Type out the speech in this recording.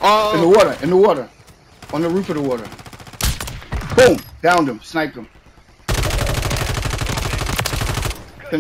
In the water. On the roof of the water. Boom. Downed him. Sniped him.